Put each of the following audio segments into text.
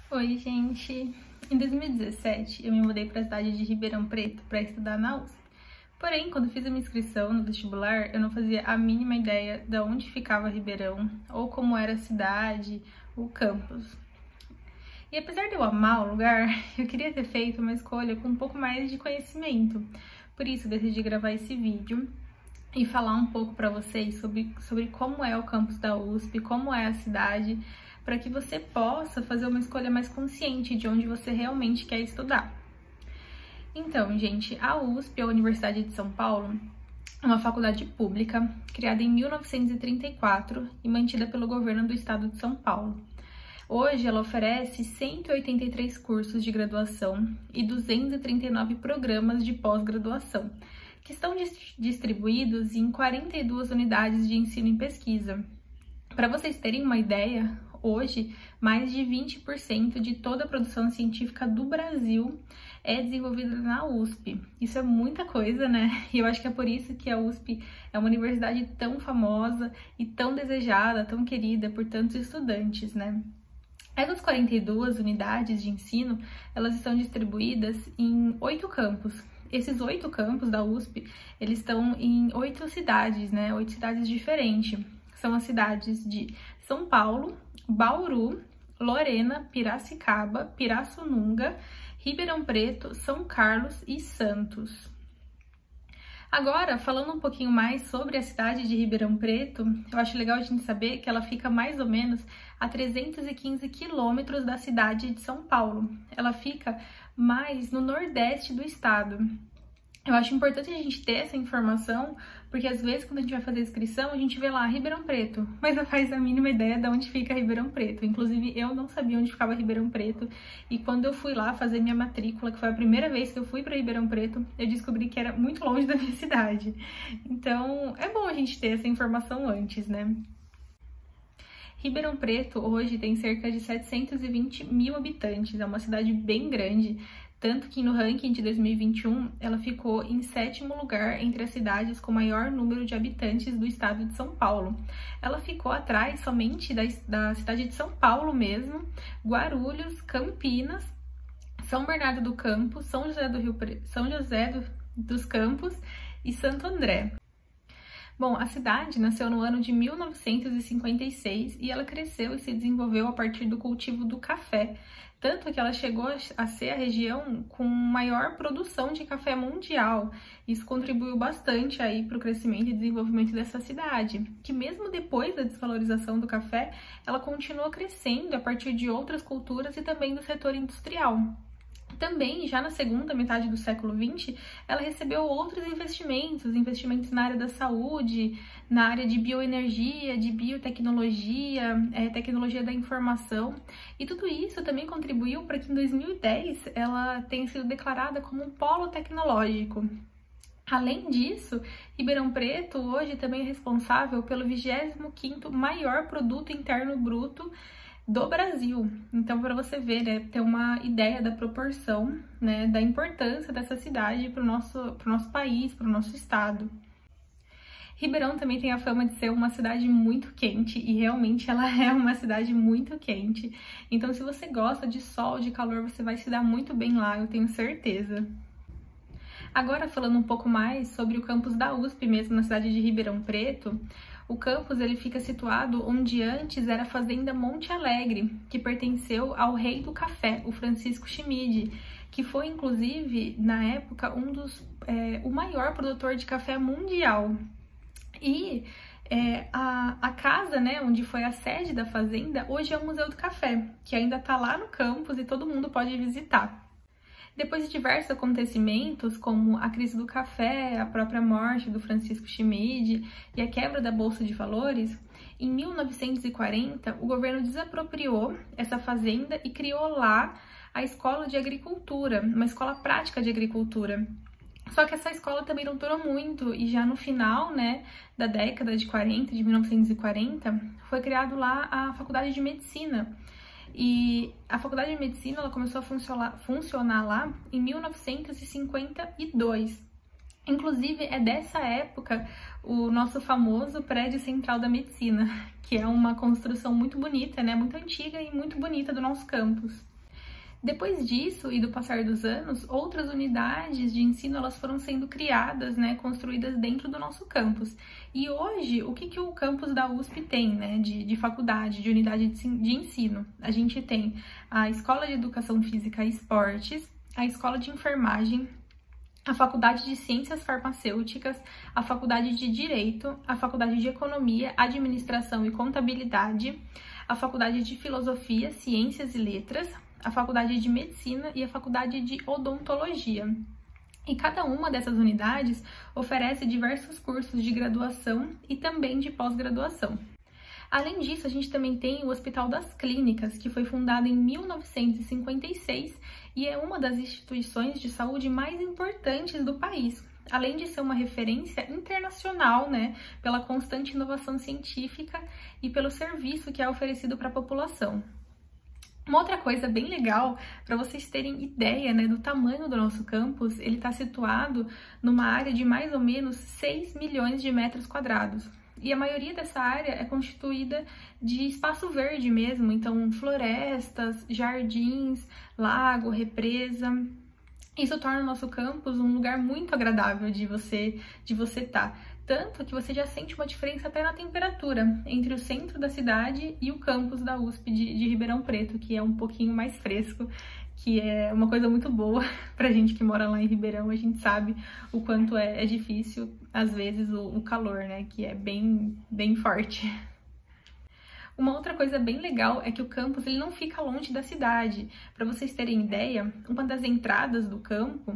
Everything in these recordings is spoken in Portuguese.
Oi, gente! Em 2017, eu me mudei para a cidade de Ribeirão Preto para estudar na USP. Porém, quando fiz a minha inscrição no vestibular, eu não fazia a mínima ideia de onde ficava Ribeirão, ou como era a cidade, o campus. E apesar de eu amar o lugar, eu queria ter feito uma escolha com um pouco mais de conhecimento. Por isso, decidi gravar esse vídeo e falar um pouco para vocês sobre como é o campus da USP, como é a cidade, para que você possa fazer uma escolha mais consciente de onde você realmente quer estudar. Então, gente, a USP, a Universidade de São Paulo, é uma faculdade pública criada em 1934 e mantida pelo governo do estado de São Paulo. Hoje, ela oferece 183 cursos de graduação e 239 programas de pós-graduação, que estão distribuídos em 42 unidades de ensino e pesquisa. Para vocês terem uma ideia, hoje, mais de 20% de toda a produção científica do Brasil é desenvolvida na USP. Isso é muita coisa, né? E eu acho que é por isso que a USP é uma universidade tão famosa e tão desejada, tão querida por tantos estudantes, né? Essas 42 unidades de ensino, elas estão distribuídas em 8 campos. Esses 8 campos da USP, eles estão em 8 cidades, né? 8 cidades diferentes. São as cidades de São Paulo, Bauru, Lorena, Piracicaba, Pirassununga, Ribeirão Preto, São Carlos e Santos. Agora, falando um pouquinho mais sobre a cidade de Ribeirão Preto, eu acho legal a gente saber que ela fica mais ou menos a 315 quilômetros da cidade de São Paulo. Ela fica mais no nordeste do estado. Eu acho importante a gente ter essa informação, porque às vezes quando a gente vai fazer a inscrição, a gente vê lá Ribeirão Preto, mas não faz a mínima ideia de onde fica Ribeirão Preto. Inclusive, eu não sabia onde ficava Ribeirão Preto, e quando eu fui lá fazer minha matrícula, que foi a primeira vez que eu fui para Ribeirão Preto, eu descobri que era muito longe da minha cidade. Então, é bom a gente ter essa informação antes, né? Ribeirão Preto hoje tem cerca de 720 mil habitantes, é uma cidade bem grande, tanto que no ranking de 2021 ela ficou em 7º lugar entre as cidades com maior número de habitantes do estado de São Paulo. Ela ficou atrás somente da cidade de São Paulo mesmo, Guarulhos, Campinas, São Bernardo do Campo, São José dos Campos e Santo André. Bom, a cidade nasceu no ano de 1956 e ela cresceu e se desenvolveu a partir do cultivo do café, tanto que ela chegou a ser a região com maior produção de café mundial. Isso contribuiu bastante aí para o crescimento e desenvolvimento dessa cidade, que mesmo depois da desvalorização do café, ela continuou crescendo a partir de outras culturas e também do setor industrial. Também, já na segunda metade do século XX, ela recebeu outros investimentos na área da saúde, na área de bioenergia, de biotecnologia, tecnologia da informação, e tudo isso também contribuiu para que em 2010 ela tenha sido declarada como um polo tecnológico. Além disso, Ribeirão Preto hoje também é responsável pelo 25º maior produto interno bruto do Brasil. Então, para você ver, né, ter uma ideia da proporção, né, da importância dessa cidade para o nosso país, para o nosso estado. Ribeirão também tem a fama de ser uma cidade muito quente, e realmente ela é uma cidade muito quente. Então, se você gosta de sol, de calor, você vai se dar muito bem lá, eu tenho certeza. Agora, falando um pouco mais sobre o campus da USP mesmo, na cidade de Ribeirão Preto, o campus ele fica situado onde antes era a Fazenda Monte Alegre, que pertenceu ao rei do café, o Francisco Schmid, que foi, inclusive, na época, o maior produtor de café mundial. E a casa, né, onde foi a sede da fazenda, hoje é o Museu do Café, que ainda está lá no campus e todo mundo pode visitar. Depois de diversos acontecimentos, como a crise do café, a própria morte do Francisco Schmid e a quebra da Bolsa de Valores, em 1940 o governo desapropriou essa fazenda e criou lá a Escola de Agricultura, uma escola prática de agricultura. Só que essa escola também não durou muito, e já no final, né, da década de 40, de 1940, foi criado lá a Faculdade de Medicina. E a Faculdade de Medicina ela começou a funcionar lá em 1952. Inclusive, é dessa época o nosso famoso Prédio Central da Medicina, que é uma construção muito bonita, né? Muito antiga e muito bonita do nosso campus. Depois disso e do passar dos anos, outras unidades de ensino elas foram sendo criadas, né, construídas dentro do nosso campus. E hoje, o que o campus da USP tem, né, de faculdade, de unidade de ensino? A gente tem a Escola de Educação Física e Esportes, a Escola de Enfermagem, a Faculdade de Ciências Farmacêuticas, a Faculdade de Direito, a Faculdade de Economia, Administração e Contabilidade, a Faculdade de Filosofia, Ciências e Letras, a Faculdade de Medicina e a Faculdade de Odontologia. E cada uma dessas unidades oferece diversos cursos de graduação e também de pós-graduação. Além disso, a gente também tem o Hospital das Clínicas, que foi fundado em 1956 e é uma das instituições de saúde mais importantes do país, além de ser uma referência internacional, né, pela constante inovação científica e pelo serviço que é oferecido para a população. Uma outra coisa bem legal, para vocês terem ideia, né, do tamanho do nosso campus, ele está situado numa área de mais ou menos 6 milhões de metros quadrados. E a maioria dessa área é constituída de espaço verde mesmo, então florestas, jardins, lago, represa. Isso torna o nosso campus um lugar muito agradável de você estar. Tanto que você já sente uma diferença até na temperatura entre o centro da cidade e o campus da USP de Ribeirão Preto, que é um pouquinho mais fresco, que é uma coisa muito boa pra gente que mora lá em Ribeirão. A gente sabe o quanto é difícil, às vezes, o calor, né, que é bem forte. Uma outra coisa bem legal é que o campus ele não fica longe da cidade. Para vocês terem ideia, uma das entradas do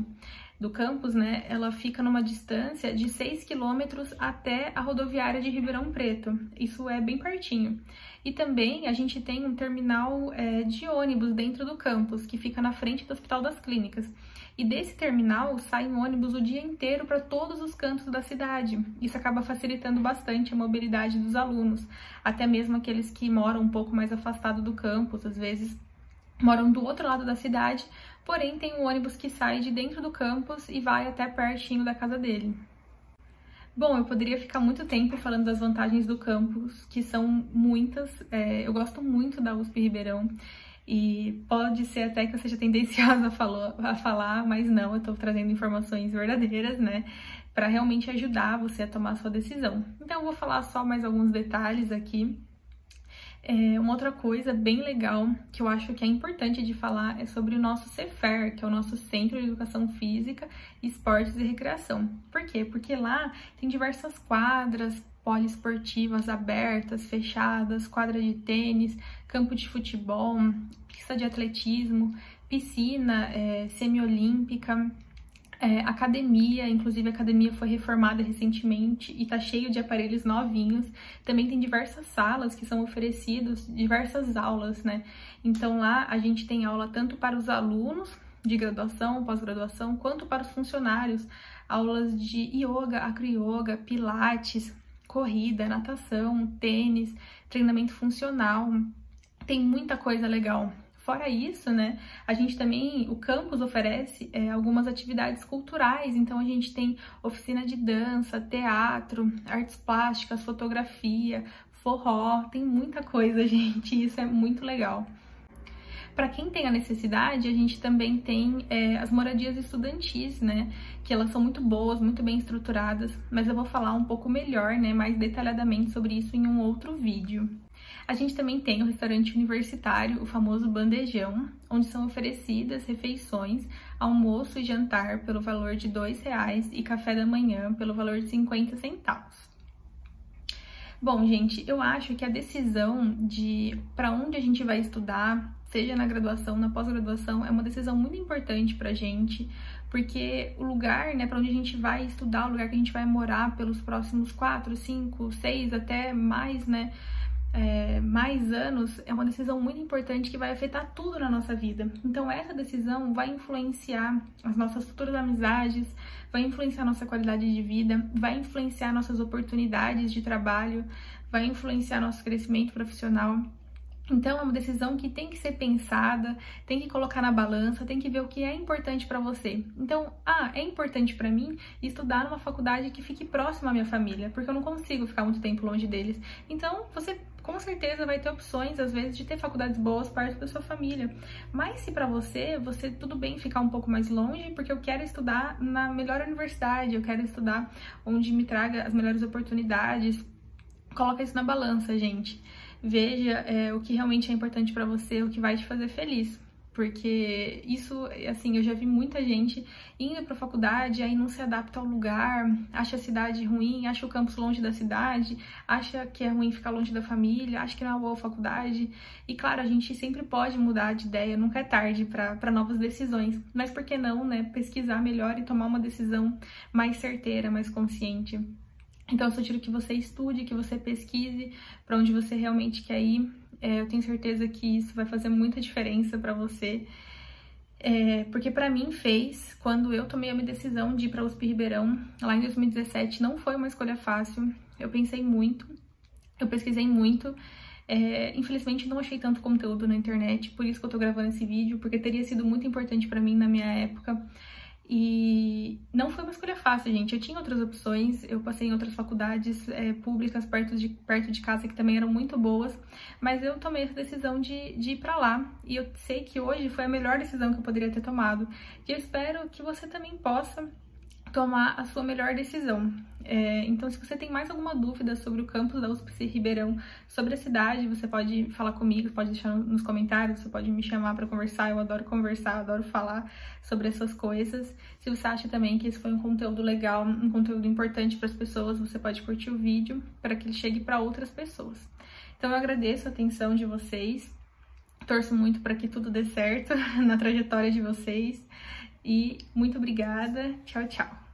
campus, né, ela fica numa distância de 6 quilômetros até a rodoviária de Ribeirão Preto. Isso é bem pertinho. E também a gente tem um terminal de ônibus dentro do campus, que fica na frente do Hospital das Clínicas. E desse terminal saem ônibus o dia inteiro para todos os cantos da cidade. Isso acaba facilitando bastante a mobilidade dos alunos, até mesmo aqueles que moram um pouco mais afastado do campus, às vezes moram do outro lado da cidade, porém tem um ônibus que sai de dentro do campus e vai até pertinho da casa dele. Bom, eu poderia ficar muito tempo falando das vantagens do campus, que são muitas. Eu gosto muito da USP Ribeirão e pode ser até que eu seja tendenciosa a falar, mas não, eu tô trazendo informações verdadeiras, né, para realmente ajudar você a tomar a sua decisão. Então eu vou falar só mais alguns detalhes aqui. Uma outra coisa bem legal que eu acho que é importante de falar é sobre o nosso CEFER, que é o nosso Centro de Educação Física, Esportes e Recreação. Por quê? Porque lá tem diversas quadras poliesportivas abertas, fechadas, quadra de tênis, campo de futebol, pista de atletismo, piscina semiolímpica, academia, inclusive a academia foi reformada recentemente e tá cheio de aparelhos novinhos. Também tem diversas salas que são oferecidas, diversas aulas, né? Então lá a gente tem aula tanto para os alunos de graduação, pós-graduação, quanto para os funcionários, aulas de yoga, acro-yoga, pilates, corrida, natação, tênis, treinamento funcional. Tem muita coisa legal. Fora isso, né, a gente também, o campus oferece algumas atividades culturais, então a gente tem oficina de dança, teatro, artes plásticas, fotografia, forró, tem muita coisa, gente, isso é muito legal. Para quem tem a necessidade, a gente também tem as moradias estudantis, né, que elas são muito boas, muito bem estruturadas, mas eu vou falar um pouco melhor, né, mais detalhadamente sobre isso em um outro vídeo. A gente também tem o restaurante universitário, o famoso bandejão, onde são oferecidas refeições, almoço e jantar pelo valor de R$2 e café da manhã pelo valor de 50 centavos. Bom, gente, eu acho que a decisão de para onde a gente vai estudar, seja na graduação, na pós-graduação, é uma decisão muito importante pra gente, porque o lugar, né, para onde a gente vai estudar, o lugar que a gente vai morar pelos próximos 4, 5, 6, até mais, né, mais anos, é uma decisão muito importante que vai afetar tudo na nossa vida. Então essa decisão vai influenciar as nossas futuras amizades, vai influenciar nossa qualidade de vida, vai influenciar nossas oportunidades de trabalho, vai influenciar nosso crescimento profissional. Então é uma decisão que tem que ser pensada, tem que colocar na balança, tem que ver o que é importante para você. Então, é importante para mim estudar numa faculdade que fique próxima à minha família, porque eu não consigo ficar muito tempo longe deles. Então, você com certeza vai ter opções, às vezes, de ter faculdades boas perto da sua família. Mas se pra você tudo bem ficar um pouco mais longe, porque eu quero estudar na melhor universidade, eu quero estudar onde me traga as melhores oportunidades, coloca isso na balança, gente. Veja o que realmente é importante pra você, o que vai te fazer feliz. Porque isso, assim, eu já vi muita gente indo pra faculdade, aí não se adapta ao lugar, acha a cidade ruim, acha o campus longe da cidade, acha que é ruim ficar longe da família, acha que não é uma boa faculdade. E claro, a gente sempre pode mudar de ideia, nunca é tarde para novas decisões. Mas por que não, né, pesquisar melhor e tomar uma decisão mais certeira, mais consciente? Então eu sugiro que você estude, que você pesquise para onde você realmente quer ir. Eu tenho certeza que isso vai fazer muita diferença para você, porque para mim fez, quando eu tomei a minha decisão de ir para USP Ribeirão, lá em 2017, não foi uma escolha fácil, eu pensei muito, eu pesquisei muito, infelizmente não achei tanto conteúdo na internet, por isso que eu tô gravando esse vídeo, porque teria sido muito importante para mim na minha época. E não foi uma escolha fácil, gente. Eu tinha outras opções, eu passei em outras faculdades públicas perto de casa que também eram muito boas, mas eu tomei essa decisão de ir pra lá. E eu sei que hoje foi a melhor decisão que eu poderia ter tomado. E eu espero que você também possa tomar a sua melhor decisão. Então, se você tem mais alguma dúvida sobre o campus da USP Ribeirão, sobre a cidade, você pode falar comigo, pode deixar nos comentários, você pode me chamar para conversar, eu adoro conversar, eu adoro falar sobre essas coisas. Se você acha também que esse foi um conteúdo legal, um conteúdo importante para as pessoas, você pode curtir o vídeo para que ele chegue para outras pessoas. Então, eu agradeço a atenção de vocês, torço muito para que tudo dê certo na trajetória de vocês. E muito obrigada. Tchau, tchau.